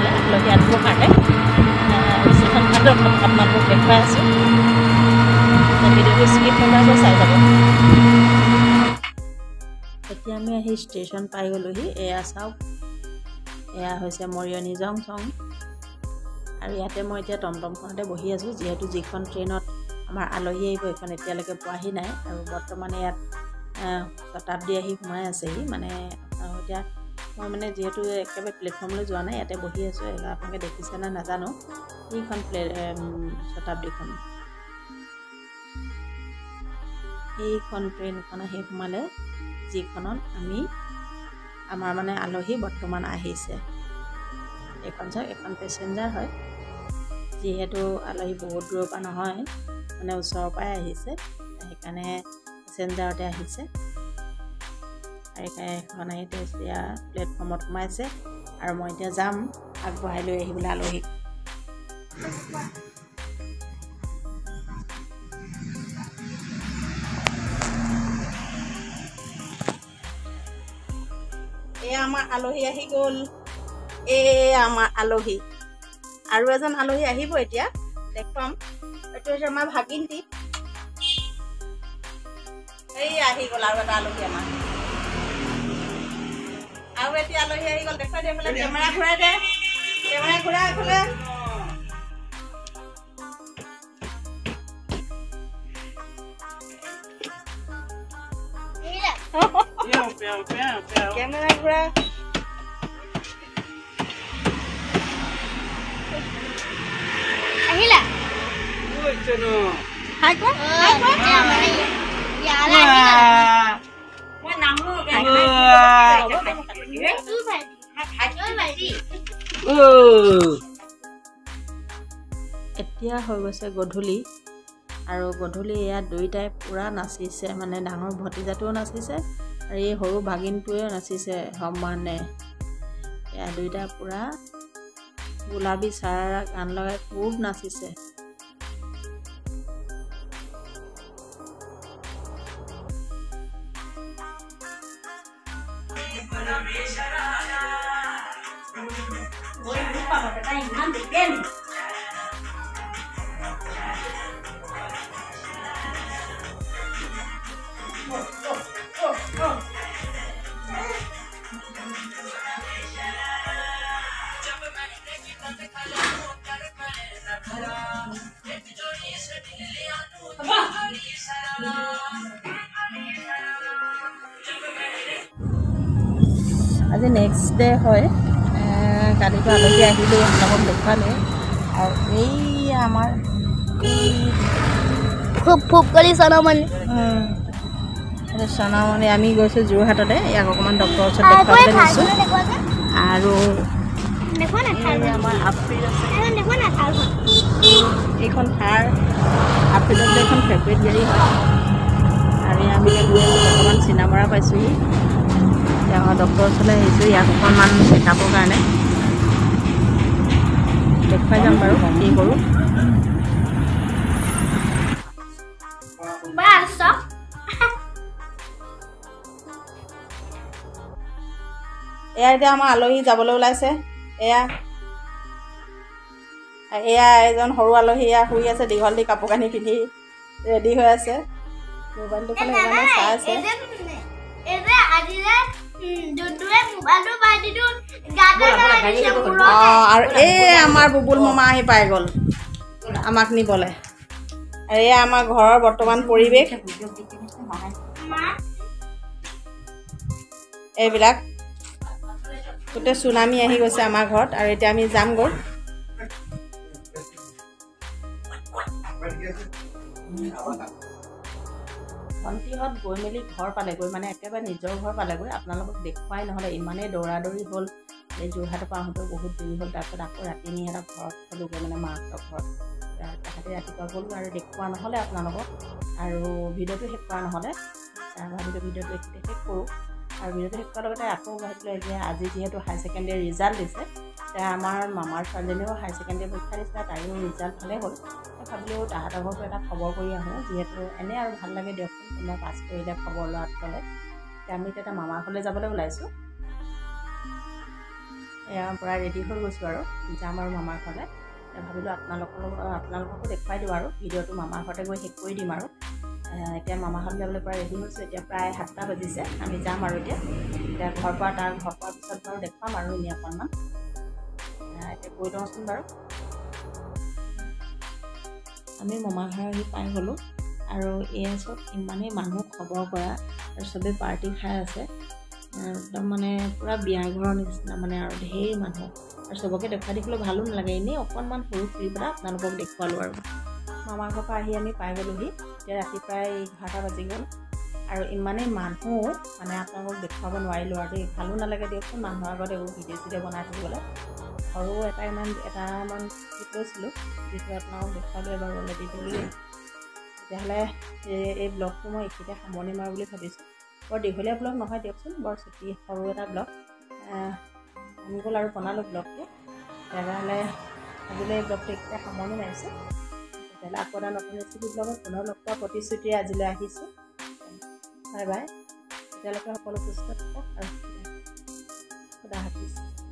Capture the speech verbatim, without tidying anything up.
আলহী আনিবৰ কাৰণে ষ্টেচন ঘাটত আপোনালোকক দেখুৱাই আছোঁ। ভিডিঅ'টো স্কিপ নকৰাকৈ চাই যাব। এতিয়া আমি আহি ষ্টেচন পাই গ'লোহি। এয়া চাওক, এয়া হৈছে মৰিয়নি জংচং। আৰু ইয়াতে মই এতিয়া টমটমখনতে বহি আছোঁ, যিহেতু যিখন ট্ৰেইনত আমাৰ আলহী আহিব এইখন এতিয়ালৈকে পোৱাহি নাই। আৰু বৰ্তমানে ইয়াত শতাব্দী আহি সোমাই আছেহি। মানে এতিয়া মই মানে যিহেতু একেবাৰে প্লেটফৰ্মলৈ যোৱা নাই, ইয়াতে বহি আছোঁ। আপোনালোকে দেখিছে নে নাজানো, এইখন প্লে শতাব্দীখন। এইখন ট্ৰেইনখন আহি সোমালে, যিখনত আমি আমাৰ মানে আলহী বৰ্তমান আহিছে। এইখন চাওক, এখন পেচেঞ্জাৰ হয়। যিহেতু আলহী বহুত দূৰৰ পৰা নহয়, মানে ওচৰৰ পৰাই আহিছে, সেইকাৰণে পেচেঞ্জাৰতে আহিছে। আৰু এখন আহি এতিয়া প্লেটফৰ্মত সোমাইছে। আৰু মই এতিয়া যাম আগবঢ়াই লৈ আহিবলৈ আলহীক। এয়া আমাৰ আলহী আহি গ'ল। এয়া আমাৰ আলহী। আৰু এজন আলহী আহিব এতিয়া, দেখুৱাম। এইটো হৈছে আমাৰ ভাগিনটি। এই আহি গ'ল আৰু এটা আলহী আমাৰ। আৰু এতিয়া আলহী আহি গ'ল, দেখুৱাই দে বোলে। কেমেৰা ঘূৰাই দে, কেমেৰা ঘূৰাই এইফালে। কেমেৰা ঘূৰা। আহিলা? হাই ক, হাই ক। মই নামো এতিয়া হৈ গৈছে গধূলি। আৰু গধূলি ইয়াত দুইটাই পূৰা নাচিছে, মানে ডাঙৰ ভতিজাটোও নাচিছে আৰু এই সৰু ভাগিনটোৱেও নাচিছে সমানে। এয়া দুইটা পূৰা গোলাবী চাৰাৰা গান লগাই খুব নাচিছে। আজি নেক্সট ডে হয়। কালিতো আলহী আহিলেই, আপোনালোকক দেখুৱালে। আৰু এই আমাৰ খুব খুব কৰি চনামণি চনামণি আমি গৈছোঁ যোৰহাটতে। ইয়াক অকণমান ডক্টৰৰ ওচৰত দেখুৱাবলৈ গৈছোঁ। আৰু আমাৰ আফ্ৰিদ আছে, এইখন থাৰ আফ্ৰিদত এইখন ফেভৰেট গাড়ী হয়। আৰু আমি গৈ আছোঁ, বৰ্তমান চিনামৰা পাইছোঁহি। এতিয়া ডক্টৰৰ ওচৰলৈ আহিছোঁ, ইয়াক অকণমান চেকআপৰ কাৰণে দেখুৱাই যাম বাৰু কি কৰোঁ। এয়া এতিয়া আমাৰ আলহী যাবলৈ ওলাইছে। এয়া এয়া এজন সৰু আলহী এয়া শুই আছে, দীঘল দি কাপোৰ কানি পিন্ধি ৰেডি হৈ আছে। মোবাইলটো ফালে সেইকাৰণে চাই আছে। অঁ, আৰু এই আমাৰ বুবুল মামা আহি পাই গ'ল আমাক নিবলৈ। আৰু এয়া আমাৰ ঘৰৰ বৰ্তমান পৰিৱেশ। এইবিলাক গোটেই চুনামি আহি গৈছে আমাৰ ঘৰত। আৰু এতিয়া আমি যামগৈ। ভণ্টিহঁত গৈ মেলি ঘৰ পালেগৈ, মানে একেবাৰে নিজৰ ঘৰ পালেগৈ। আপোনালোকক দেখুৱাই নহ'লে, ইমানেই দৌৰা দৌৰি হ'ল। এই যোৰহাটৰ পৰা আহোঁতেও বহুত দেৰি হ'ল। তাৰপিছত আকৌ ৰাতি নি সিহঁতক ঘৰত থ'লোগৈ, মানে মাহঁতৰ ঘৰত। তাহাঁতে ৰাতিপুৱা গ'লো আৰু দেখুওৱা নহ'লে আপোনালোকক। আৰু ভিডিঅ'টো শেষ কৰা নহ'লে, তাৰ ভাবিলোঁ ভিডিঅ'টো এইখিনিতে শেষ কৰোঁ। আৰু ভিডিঅ'টো শেষ কৰাৰ লগতে আকৌ ভাবিলোঁ যে আজি যিহেতু হায়াৰ ছেকেণ্ডেৰী ৰিজাল্ট দিছে, এতিয়া আমাৰ মামাৰ ছোৱালীজনীও হায়াৰ ছেকেণ্ডেৰী পৰীক্ষা দিছিলে, তাইৰো ৰিজাল্ট ভালেই হ'ল। ভাবিলোঁ তাহাঁতৰ ঘৰতো এটা খবৰ কৰি আহোঁ, যিহেতু এনেই আৰু ভাল লাগে দিয়কচোন, কোনোবা পাছ কৰিলে খবৰ লোৱাত গ'লে। এতিয়া আমি এতিয়া মামাৰ ঘৰলৈ যাবলৈ ওলাইছোঁ। এয়া পৰা ৰেডি হৈ গৈছোঁ আৰু যাম আৰু মামাৰ ঘৰলৈ। ভাবিলোঁ আপোনালোকৰ আপোনালোককো দেখুৱাই দিওঁ আৰু ভিডিঅ'টো মামাৰ ঘৰতে গৈ শেষ কৰি দিম আৰু এতিয়া মামাৰ ঘৰলৈ যাবলৈ পৰা ৰেডি হৈছোঁ। এতিয়া প্ৰায় সাতটা বাজিছে, আমি যাম আৰু এতিয়া এতিয়া ঘৰ পৰা তাৰ ঘৰ পোৱাৰ পিছত বাৰু দেখুৱাম আৰু এনেই অকণমান এতিয়া কৈ লওঁচোন বাৰু। আমি মামাৰ ঘৰ আহি পাই গ'লোঁ আৰু এয়া চব ইমানেই মানুহ খবৰ কৰা আৰু চবেই পাৰ্টি খাই আছে, একদম মানে পূৰা বিয়া ঘৰৰ নিচিনা মানে আৰু ঢেৰ মানুহ আৰু চবকে দেখুৱাই দেখিবলৈ ভালো নালাগে, এনেই অকণমান সৰু ক্লিপ এটা আপোনালোকক দেখুৱালোঁ আৰু। মামাৰ ঘৰৰ পৰা আহি আমি পাই গ'লোহি, এতিয়া ৰাতি প্ৰায় এঘাৰটা বাজি গ'ল আৰু ইমানেই মানুহ মানে আপোনালোকক দেখুৱাব নোৱাৰিলোঁ আৰু দেই, ভালো নালাগে দিয়কচোন মানুহৰ আগত এইবোৰ ভিডিঅ' চিডিঅ' বনাই থাকিবলৈ। সৰু এটা ইমান এটামান ক্লিপ লৈছিলোঁ যিটো আপোনালোকক দেখুৱালোঁ এবাৰ অলৰেডি দিলোঁ। তেতিয়াহ'লে এই ব্লগটো মই এইখিনিতে সামৰণি মাৰোঁ বুলি ভাবিছোঁ। বৰ দীঘলীয়া ব্লগ নহয় দিয়কচোন, বৰ ছুটি সৰু এটা ব্লগ আনি গ'ল আৰু বনালোঁ ব্লগটো। তেতিয়াহ'লে আজিলৈ এই ব্লগটো এইখিনিতে সামৰণি মাৰিছোঁ। তেতিয়াহ'লে আকৌ এটা নতুন ৰেচিপি ব্লগত পুনৰ লগ পোৱা প্ৰতিশ্ৰুতিৰে আজিলৈ আহিছোঁ। Bye bye. তেতিয়ালৈকে সকলো সুস্থ থাকক আৰু খুদা হাফিজ।